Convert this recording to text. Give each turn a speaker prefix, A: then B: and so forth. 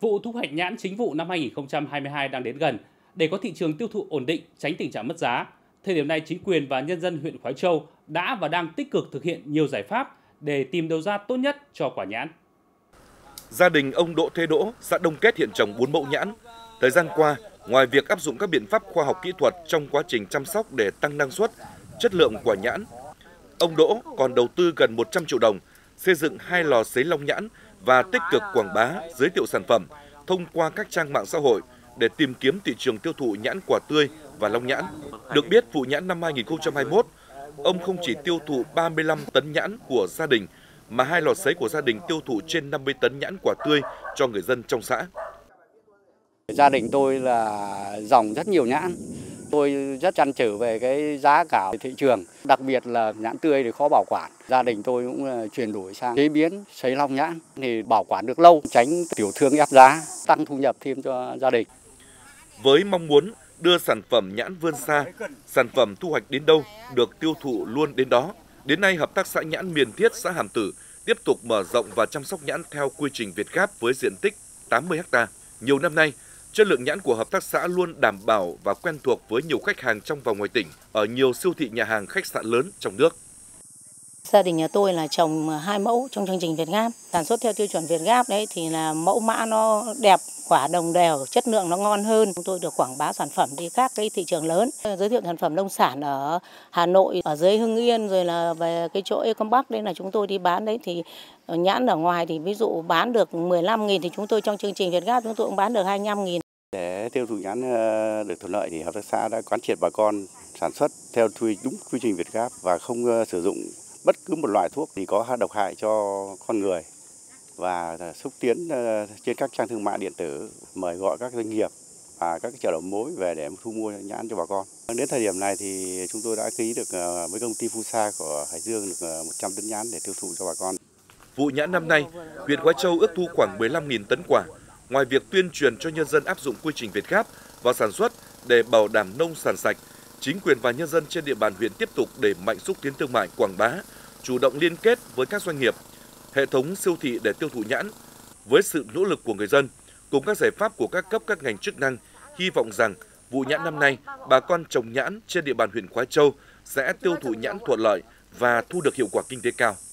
A: Vụ thu hoạch nhãn chính vụ năm 2022 đang đến gần. Để có thị trường tiêu thụ ổn định, tránh tình trạng mất giá, thời điểm này chính quyền và nhân dân huyện Khoái Châu đã và đang tích cực thực hiện nhiều giải pháp để tìm đầu ra tốt nhất cho quả nhãn.
B: Gia đình ông Đỗ Thế Đỗ, xã Đông Kết hiện trồng 4 mẫu nhãn. Thời gian qua, ngoài việc áp dụng các biện pháp khoa học kỹ thuật trong quá trình chăm sóc để tăng năng suất, chất lượng quả nhãn, ông Đỗ còn đầu tư gần 100 triệu đồng xây dựng 2 lò sấy long nhãn và tích cực quảng bá, giới thiệu sản phẩm thông qua các trang mạng xã hội để tìm kiếm thị trường tiêu thụ nhãn quả tươi và long nhãn. Được biết, vụ nhãn năm 2021, ông không chỉ tiêu thụ 35 tấn nhãn của gia đình, mà 2 lò sấy của gia đình tiêu thụ trên 50 tấn nhãn quả tươi cho người dân trong xã.
C: Gia đình tôi là dòng rất nhiều nhãn. Tôi rất trăn trở về cái giá cả thị trường, đặc biệt là nhãn tươi thì khó bảo quản. Gia đình tôi cũng chuyển đổi sang chế biến sấy long nhãn thì bảo quản được lâu, tránh tiểu thương ép giá, tăng thu nhập thêm cho gia đình.
B: Với mong muốn đưa sản phẩm nhãn vươn xa, sản phẩm thu hoạch đến đâu được tiêu thụ luôn đến đó. Đến nay, Hợp tác xã nhãn Miền Thiết, xã Hàm Tử tiếp tục mở rộng và chăm sóc nhãn theo quy trình Việt Gáp với diện tích 80 ha. Nhiều năm nay, chất lượng nhãn của hợp tác xã luôn đảm bảo và quen thuộc với nhiều khách hàng trong và ngoài tỉnh, ở nhiều siêu thị, nhà hàng, khách sạn lớn trong nước.
D: Gia đình nhà tôi là trồng 2 mẫu trong chương trình Việt Gáp, sản xuất theo tiêu chuẩn Việt Gáp đấy thì là mẫu mã nó đẹp, quả đồng đều, chất lượng nó ngon hơn. Chúng tôi được quảng bá sản phẩm đi các cái thị trường lớn, giới thiệu sản phẩm nông sản ở Hà Nội, ở dưới Hưng Yên, rồi là về cái chỗ Ecompark đấy là chúng tôi đi bán đấy, thì nhãn ở ngoài thì ví dụ bán được 15.000 thì chúng tôi trong chương trình Việt Gáp chúng tôi cũng bán được 25.000.
C: Để tiêu thụ nhãn được thuận lợi thì hợp tác xã đã quán triệt bà con sản xuất theo đúng quy trình Việt Gáp và không sử dụng bất cứ một loại thuốc thì có độc hại cho con người, và xúc tiến trên các trang thương mại điện tử, mời gọi các doanh nghiệp và các chợ đầu mối về để thu mua nhãn cho bà con. Đến thời điểm này thì chúng tôi đã ký được với công ty Fusa của Hải Dương được 100 tấn nhãn để tiêu thụ cho bà con.
B: Vụ nhãn năm nay, huyện Khoái Châu ước thu khoảng 15.000 tấn quả. Ngoài việc tuyên truyền cho nhân dân áp dụng quy trình Việt Gáp vào sản xuất để bảo đảm nông sản sạch, chính quyền và nhân dân trên địa bàn huyện tiếp tục đẩy mạnh xúc tiến thương mại, quảng bá, chủ động liên kết với các doanh nghiệp, hệ thống siêu thị để tiêu thụ nhãn. Với sự nỗ lực của người dân, cùng các giải pháp của các cấp các ngành chức năng, hy vọng rằng vụ nhãn năm nay, bà con trồng nhãn trên địa bàn huyện Khoái Châu sẽ tiêu thụ nhãn thuận lợi và thu được hiệu quả kinh tế cao.